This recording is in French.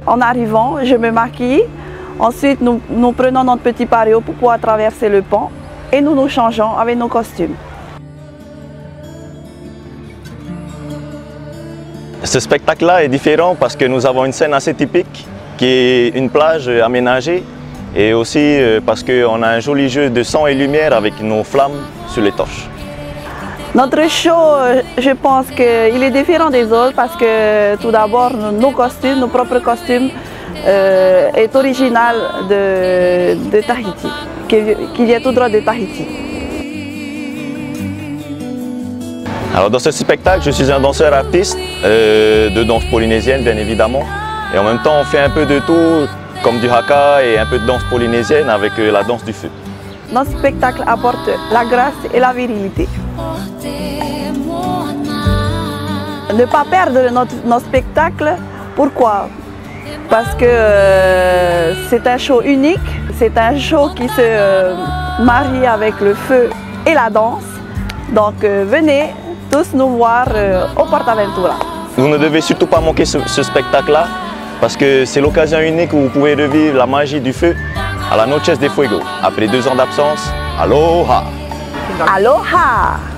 En arrivant, je me maquille. Ensuite, nous prenons notre petit paréo pour pouvoir traverser le pont et nous nous changeons avec nos costumes. Ce spectacle-là est différent parce que nous avons une scène assez typique qui est une plage aménagée et aussi parce qu'on a un joli jeu de son et lumière avec nos flammes sur les torches. Notre show, je pense qu'il est différent des autres parce que tout d'abord, nos costumes, nos propres costumes, est original de Tahiti, qui vient tout droit de Tahiti. Alors dans ce spectacle, je suis un danseur artiste de danse polynésienne bien évidemment. Et en même temps, on fait un peu de tout, comme du haka et un peu de danse polynésienne avec la danse du feu. Notre spectacle apporte la grâce et la virilité. Ne pas perdre notre spectacle, pourquoi? Parce que c'est un show unique, c'est un show qui se marie avec le feu et la danse. Donc venez tous nous voir au PortAventura. Vous ne devez surtout pas manquer ce spectacle-là parce que c'est l'occasion unique où vous pouvez revivre la magie du feu à la Noches de Fuego. Après 2 ans d'absence, aloha! Aloha!